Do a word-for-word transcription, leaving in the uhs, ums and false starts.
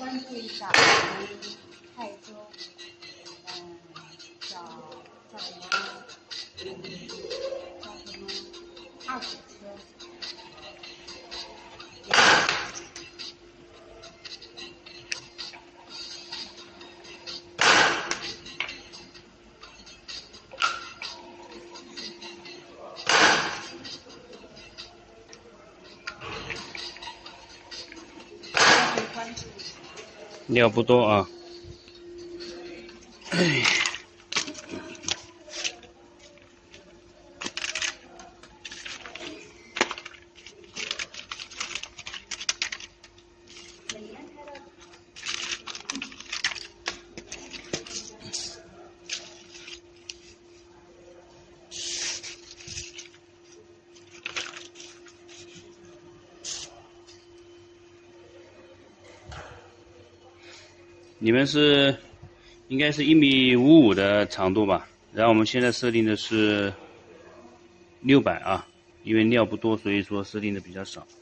关注一下我们泰州，嗯，叫叫什么？嗯，叫什么？二手车。 料不多啊。哎。你们是应该是一米五五的长度吧？然后我们现在设定的是六百啊，因为料不多，所以说设定的比较少。